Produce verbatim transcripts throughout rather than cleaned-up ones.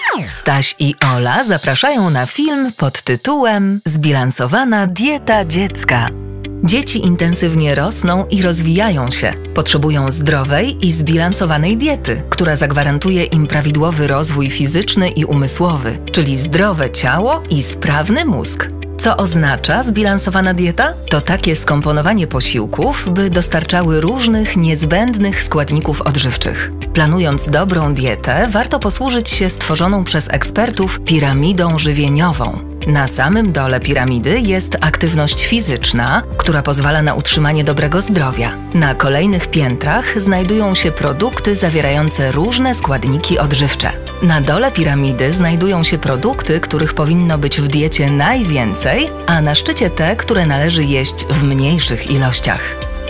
Staś i Ola zapraszają na film pod tytułem Zbilansowana dieta dziecka. Dzieci intensywnie rosną i rozwijają się. Potrzebują zdrowej i zbilansowanej diety, która zagwarantuje im prawidłowy rozwój fizyczny i umysłowy, czyli zdrowe ciało i sprawny mózg. Co oznacza zbilansowana dieta? To takie skomponowanie posiłków, by dostarczały różnych niezbędnych składników odżywczych. Planując dobrą dietę, warto posłużyć się stworzoną przez ekspertów piramidą żywieniową. Na samym dole piramidy jest aktywność fizyczna, która pozwala na utrzymanie dobrego zdrowia. Na kolejnych piętrach znajdują się produkty zawierające różne składniki odżywcze. Na dole piramidy znajdują się produkty, których powinno być w diecie najwięcej, a na szczycie te, które należy jeść w mniejszych ilościach.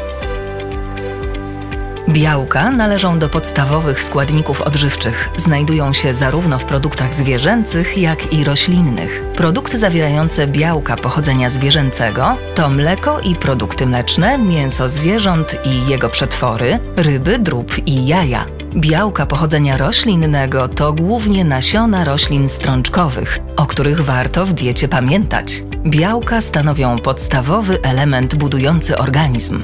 Białka należą do podstawowych składników odżywczych. Znajdują się zarówno w produktach zwierzęcych, jak i roślinnych. Produkty zawierające białka pochodzenia zwierzęcego to mleko i produkty mleczne, mięso zwierząt i jego przetwory, ryby, drób i jaja. Białka pochodzenia roślinnego to głównie nasiona roślin strączkowych, o których warto w diecie pamiętać. Białka stanowią podstawowy element budujący organizm.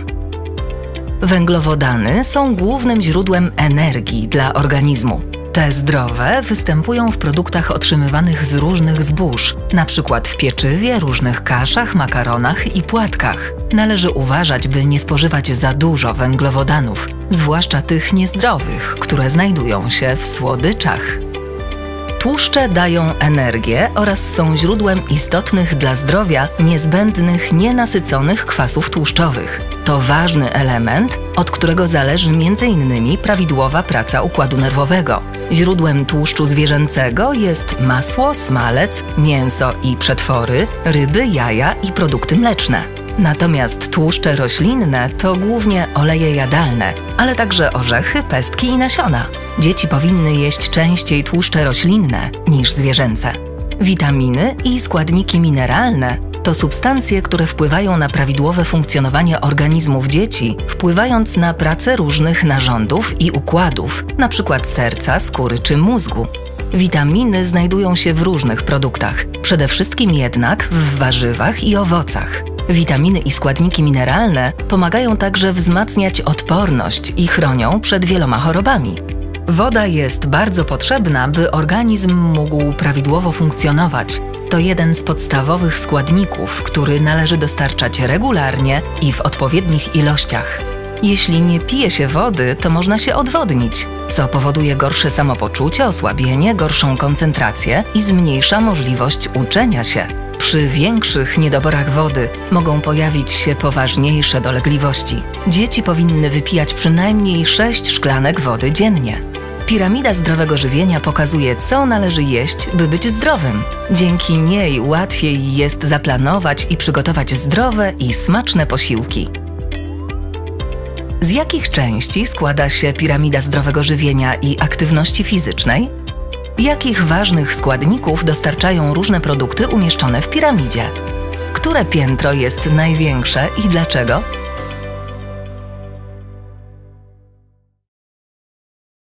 Węglowodany są głównym źródłem energii dla organizmu. Te zdrowe występują w produktach otrzymywanych z różnych zbóż, np. w pieczywie, różnych kaszach, makaronach i płatkach. Należy uważać, by nie spożywać za dużo węglowodanów, zwłaszcza tych niezdrowych, które znajdują się w słodyczach. Tłuszcze dają energię oraz są źródłem istotnych dla zdrowia niezbędnych nienasyconych kwasów tłuszczowych. To ważny element, od którego zależy między innymi prawidłowa praca układu nerwowego. Źródłem tłuszczu zwierzęcego jest masło, smalec, mięso i przetwory, ryby, jaja i produkty mleczne. Natomiast tłuszcze roślinne to głównie oleje jadalne, ale także orzechy, pestki i nasiona. Dzieci powinny jeść częściej tłuszcze roślinne niż zwierzęce. Witaminy i składniki mineralne to substancje, które wpływają na prawidłowe funkcjonowanie organizmów dzieci, wpływając na pracę różnych narządów i układów, np. serca, skóry czy mózgu. Witaminy znajdują się w różnych produktach, przede wszystkim jednak w warzywach i owocach. Witaminy i składniki mineralne pomagają także wzmacniać odporność i chronią przed wieloma chorobami. Woda jest bardzo potrzebna, by organizm mógł prawidłowo funkcjonować. To jeden z podstawowych składników, który należy dostarczać regularnie i w odpowiednich ilościach. Jeśli nie pije się wody, to można się odwodnić, co powoduje gorsze samopoczucie, osłabienie, gorszą koncentrację i zmniejsza możliwość uczenia się. Przy większych niedoborach wody mogą pojawić się poważniejsze dolegliwości. Dzieci powinny wypijać przynajmniej sześć szklanek wody dziennie. Piramida zdrowego żywienia pokazuje, co należy jeść, by być zdrowym. Dzięki niej łatwiej jest zaplanować i przygotować zdrowe i smaczne posiłki. Z jakich części składa się piramida zdrowego żywienia i aktywności fizycznej? Jakich ważnych składników dostarczają różne produkty umieszczone w piramidzie? Które piętro jest największe i dlaczego?